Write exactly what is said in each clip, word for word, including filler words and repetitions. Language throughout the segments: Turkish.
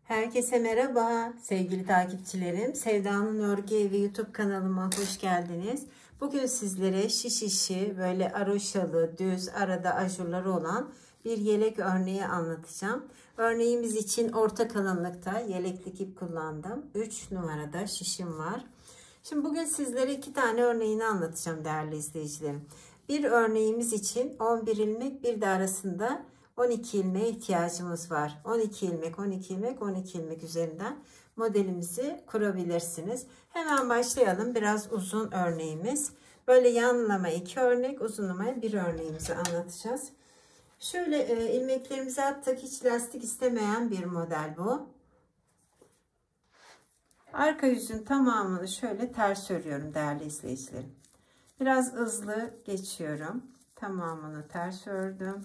Herkese merhaba sevgili takipçilerim. Sevda'nın Örgü Evi YouTube kanalıma hoş geldiniz. Bugün sizlere şiş işi böyle aroşalı, düz, arada ajurları olan bir yelek örneği anlatacağım. Örneğimiz için orta kalınlıkta yeleklik ip kullandım. üç numarada şişim var. Şimdi bugün sizlere iki tane örneğini anlatacağım değerli izleyicilerim. Bir örneğimiz için on bir ilmek, bir de arasında on iki ilmeğe ihtiyacımız var. on iki ilmek, on iki ilmek, on iki ilmek üzerinden modelimizi kurabilirsiniz. Hemen başlayalım. Biraz uzun örneğimiz. Böyle yanlama iki örnek, uzunlamaya bir örneğimizi anlatacağız. Şöyle e, ilmeklerimizi attık. Hiç lastik istemeyen bir model bu. Arka yüzün tamamını şöyle ters örüyorum değerli izleyicilerim. Biraz hızlı geçiyorum. Tamamını ters ördüm.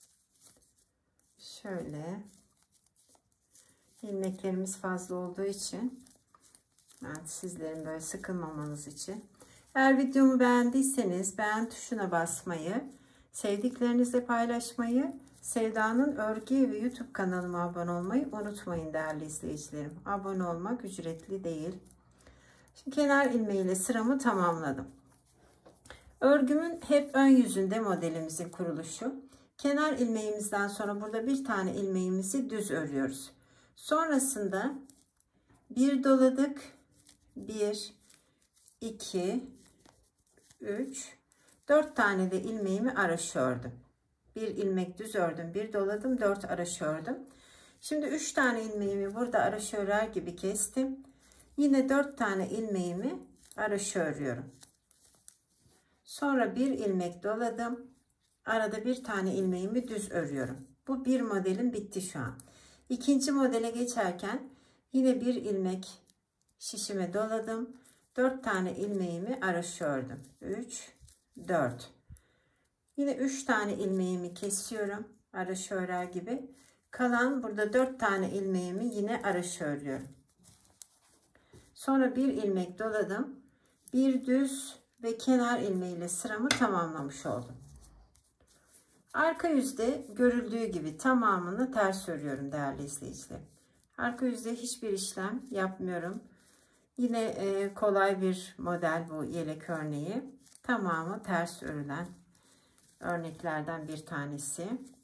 Şöyle ilmeklerimiz fazla olduğu için ben sizlerin böyle sıkılmamanız için, eğer videomu beğendiyseniz beğen tuşuna basmayı, sevdiklerinizle paylaşmayı, Sevda'nın Örgü Evi YouTube kanalıma abone olmayı unutmayın değerli izleyicilerim. Abone olmak ücretli değil. Şimdi kenar ilmeğiyle sıramı tamamladım. Örgümün hep ön yüzünde modelimizin kuruluşu. Kenar ilmeğimizden sonra burada bir tane ilmeğimizi düz örüyoruz. Sonrasında bir doladık. bir, iki, üç, dört tane de ilmeğimi araşı ördüm. Bir ilmek düz ördüm, bir doladım, dört araşı ördüm. Şimdi üç tane ilmeğimi burada araşı örer gibi kestim. Yine dört tane ilmeğimi araşı örüyorum. Sonra bir ilmek doladım. Arada bir tane ilmeğimi düz örüyorum. Bu bir modelin bitti şu an. İkinci modele geçerken yine bir ilmek şişime doladım. dört tane ilmeğimi araşı ördüm. üç, dört. Yine üç tane ilmeğimi kesiyorum. Araşı örer gibi. Kalan burada dört tane ilmeğimi yine araşı örüyorum. Sonra bir ilmek doladım. Bir düz ve kenar ilmeğiyle sıramı tamamlamış oldum. Arka yüzde görüldüğü gibi tamamını ters örüyorum değerli izleyiciler. Arka yüzde hiçbir işlem yapmıyorum. Yine e, kolay bir model bu yelek örneği. Tamamı ters örülen örneklerden bir tanesi.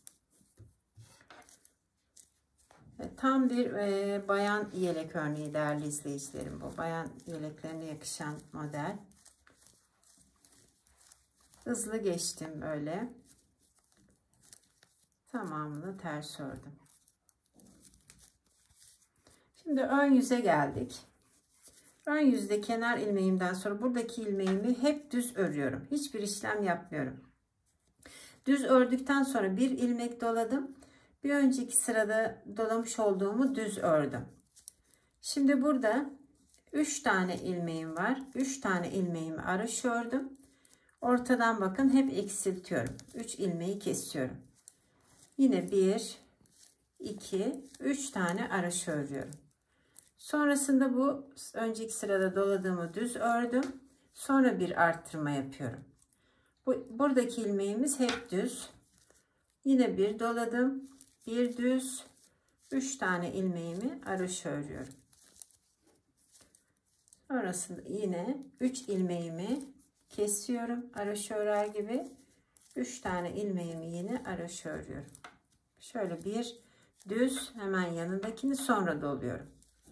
E, tam bir e, bayan yelek örneği değerli izleyicilerim bu. Bayan yeleklerine yakışan model. Hızlı geçtim böyle. Tamamını ters ördüm. Şimdi ön yüze geldik. Ön yüzde kenar ilmeğimden sonra buradaki ilmeğimi hep düz örüyorum. Hiçbir işlem yapmıyorum. Düz ördükten sonra bir ilmek doladım. Bir önceki sırada dolamış olduğumu düz ördüm. Şimdi burada üç tane ilmeğim var. üç tane ilmeğimi araşı ördüm. Ortadan bakın hep eksiltiyorum. üç ilmeği kesiyorum. Yine bir, iki, üç tane araşı örüyorum. Sonrasında bu önceki sırada doladığımı düz ördüm. Sonra bir arttırma yapıyorum. Bu, buradaki ilmeğimiz hep düz. Yine bir doladım. Bir düz. üç tane ilmeğimi araşı örüyorum. Sonrasında yine üç ilmeğimi kesiyorum. Araşı örer gibi. üç tane ilmeğimi yine araşı örüyorum. Şöyle bir düz, hemen yanındakini sonra doluyorum.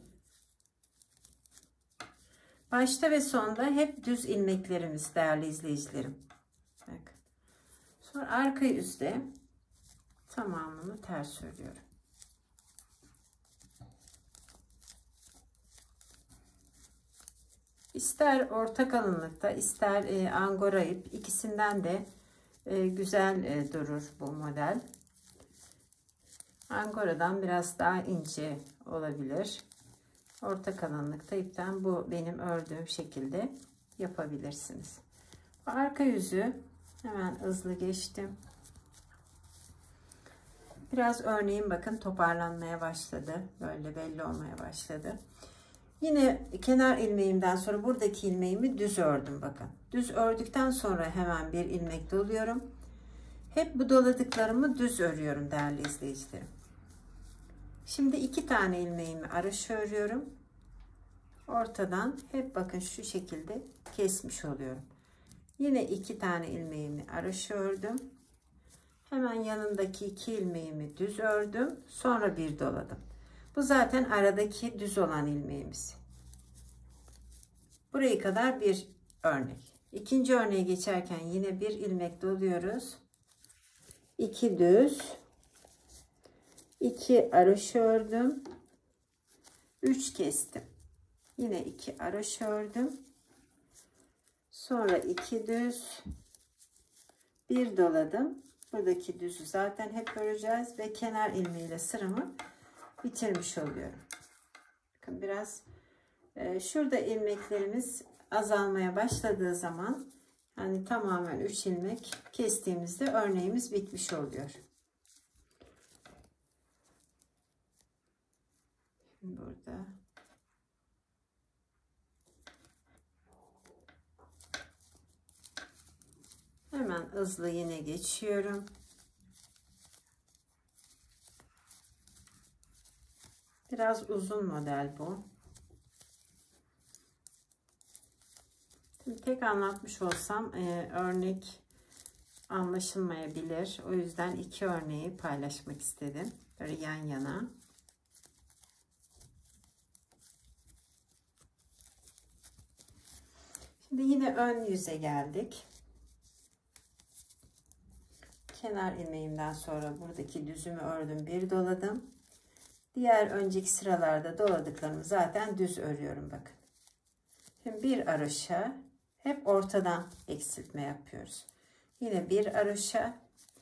Başta ve sonda hep düz ilmeklerimiz değerli izleyicilerim. Bakın. Sonra arka yüzde tamamını ters örüyorum. İster orta kalınlıkta, ister e, angora ip, ikisinden de e, güzel e, durur bu model. Angora'dan biraz daha ince olabilir. Orta kalınlıkta ipten bu benim ördüğüm şekilde yapabilirsiniz. Arka yüzü hemen hızlı geçtim. Biraz örneğin bakın toparlanmaya başladı. Böyle belli olmaya başladı. Yine kenar ilmeğimden sonra buradaki ilmeğimi düz ördüm bakın. Düz ördükten sonra hemen bir ilmek doluyorum. Hep bu doladıklarımı düz örüyorum değerli izleyicilerim. Şimdi iki tane ilmeğimi araş örüyorum. Ortadan hep bakın şu şekilde kesmiş oluyorum. Yine iki tane ilmeğimi araş ördüm. Hemen yanındaki iki ilmeğimi düz ördüm. Sonra bir doladım. Bu zaten aradaki düz olan ilmeğimiz. Buraya kadar bir örnek. İkinci örneğe geçerken yine bir ilmek doluyoruz. iki düz, iki araş ördüm, üç kestim. Yine iki araş ördüm. Sonra iki düz, bir doladım. Buradaki düzü zaten hep öreceğiz ve kenar ilmeğiyle sıramı bitirmiş oluyorum. Bakın biraz e, şurada ilmeklerimiz azalmaya başladığı zaman, yani tamamen üç ilmek kestiğimizde örneğimiz bitmiş oluyor. Şimdi burada hemen hızlı yine geçiyorum. Biraz uzun model bu. Şimdi tek anlatmış olsam e, örnek anlaşılmayabilir. O yüzden iki örneği paylaşmak istedim. Böyle yan yana. Şimdi yine ön yüze geldik. Kenar ilmeğimden sonra buradaki düzümü ördüm, bir doladım. Diğer önceki sıralarda doladıklarımı zaten düz örüyorum bakın. Şimdi bir araşa hep ortadan eksiltme yapıyoruz. Yine bir araşa,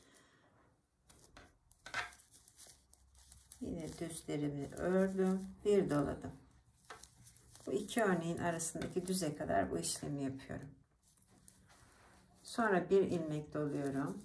yine düzlerimi ördüm, bir doladım. Bu iki örneğin arasındaki düze kadar bu işlemi yapıyorum. Sonra bir ilmek doluyorum.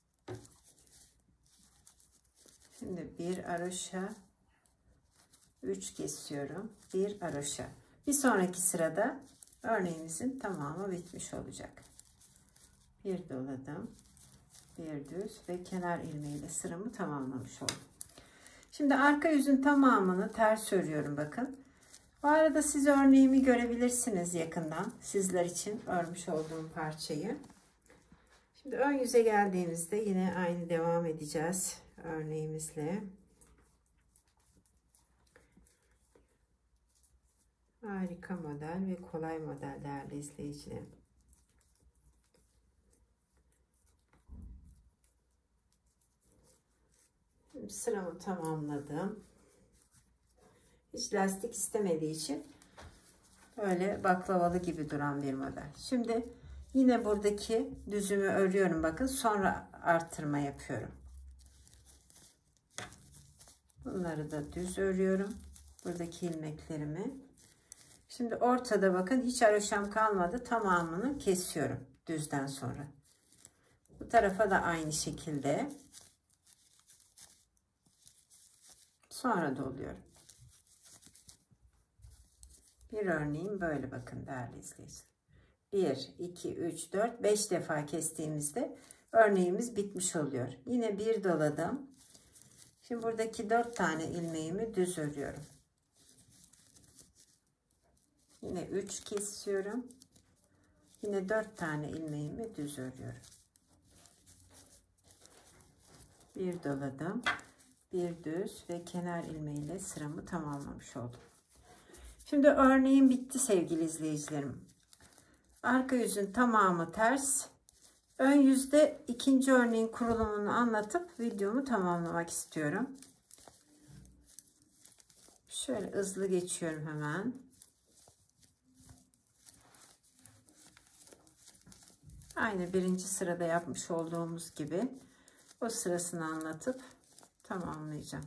Şimdi bir araşa, üç kesiyorum, bir araşa. Bir sonraki sırada örneğimizin tamamı bitmiş olacak. Bir doladım, bir düz ve kenar ilmeğiyle sıramı tamamlamış oldum. Şimdi arka yüzün tamamını ters örüyorum bakın. Bu arada siz örneğimi görebilirsiniz yakından, sizler için örmüş olduğum parçayı. Şimdi ön yüze geldiğimizde yine aynı devam edeceğiz örneğimizle. Harika model ve kolay model değerli izleyicilerim. Şimdi sıramı tamamladım. Hiç lastik istemediği için böyle baklavalı gibi duran bir model. Şimdi yine buradaki düzümü örüyorum bakın, sonra artırma yapıyorum. Bunları da düz örüyorum. Buradaki ilmeklerimi. Şimdi ortada bakın hiç haroşam kalmadı. Tamamını kesiyorum düzden sonra. Bu tarafa da aynı şekilde. Sonra doluyorum. Bir örneğim böyle bakın değerli izleyiciler. bir, iki, üç, dört, beş defa kestiğimizde örneğimiz bitmiş oluyor. Yine bir doladım. Şimdi buradaki dört tane ilmeğimi düz örüyorum. Yine üç kesiyorum. Yine dört tane ilmeğimi düz örüyorum. Bir doladım. Bir düz ve kenar ilmeğiyle sıramı tamamlamış oldum. Şimdi örneğim bitti sevgili izleyicilerim. Arka yüzün tamamı ters. Ön yüzde ikinci örneğin kurulumunu anlatıp videomu tamamlamak istiyorum. Şöyle hızlı geçiyorum hemen. Aynı birinci sırada yapmış olduğumuz gibi o sırasını anlatıp tamamlayacağım.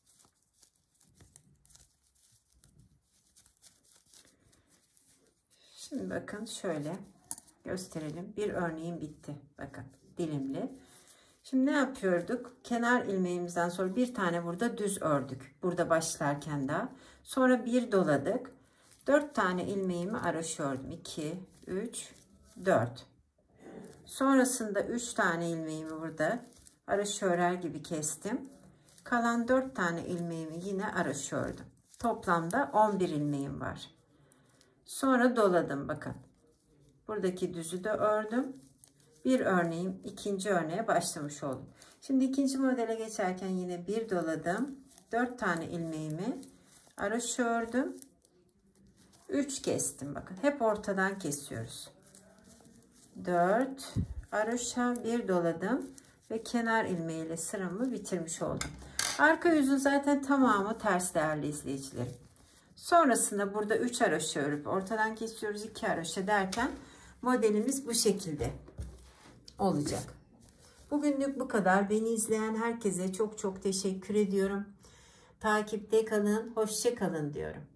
Şimdi bakın şöyle gösterelim. Bir örneğim bitti. Bakın dilimli. Şimdi ne yapıyorduk? Kenar ilmeğimizden sonra bir tane burada düz ördük. Burada başlarken de. Sonra bir doladık. dört tane ilmeğimi araş ördüm. iki, üç, dört. Sonrasında üç tane ilmeğimi burada araş örer gibi kestim. Kalan dört tane ilmeğimi yine araş ördüm. Toplamda on bir ilmeğim var. Sonra doladım bakın. Buradaki düzü de ördüm. Bir örneğim, ikinci örneğe başlamış oldum. Şimdi ikinci modele geçerken yine bir doladım. dört tane ilmeğimi araş ördüm. üç kestim bakın. Hep ortadan kesiyoruz. dört araşa bir doladım ve kenar ilmeğiyle sıramı bitirmiş oldum. Arka yüzün zaten tamamı ters değerli izleyicilerim. Sonrasında burada üç haroşa örüp ortadan kesiyoruz, iki haroşa derken modelimiz bu şekilde olacak. Bugünlük bu kadar. Beni izleyen herkese çok çok teşekkür ediyorum. Takipte kalın, hoşça kalın diyorum.